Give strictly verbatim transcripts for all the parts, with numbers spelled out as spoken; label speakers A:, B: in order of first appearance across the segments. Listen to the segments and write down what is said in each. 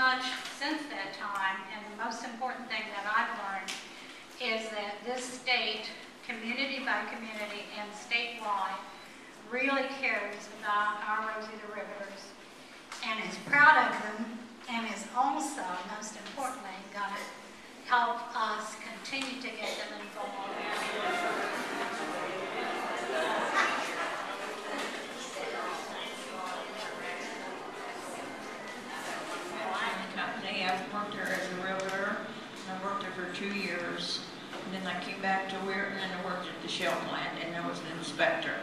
A: much since that time, and the most important thing that I've learned is that this state, community by community and statewide, really cares about our Rosie the Riveters and is proud of them, and is also, most importantly, going to help us continue to get them involved.
B: I've worked there as a realtor, and I worked there for two years. And then I came back to Weirton and I worked at the Shell plant, and I was an inspector.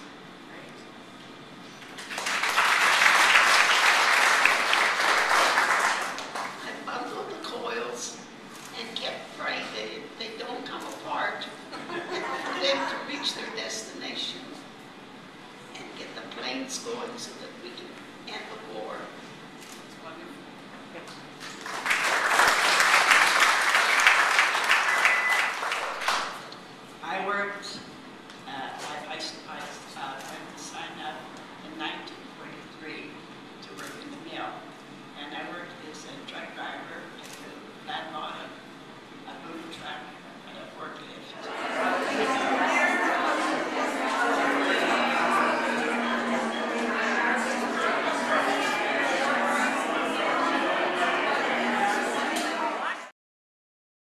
C: I bundled the coils and kept praying that it, they don't come apart for them to reach their destination and get the planes going so that we can, and the